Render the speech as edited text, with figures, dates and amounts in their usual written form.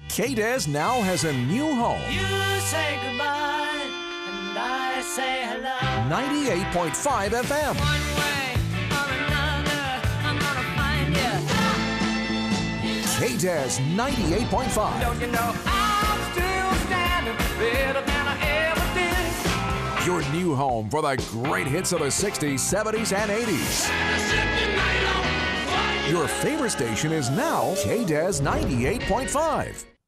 KDES now has a new home. You say goodbye, and I say hello. 98.5 FM. One way or another, I'm gonna find you. KDES 98.5. Don't you know I'm still standing better than I ever did. Your new home for the great hits of the 60s, 70s, and 80s. Your favorite station is now KDES 98.5.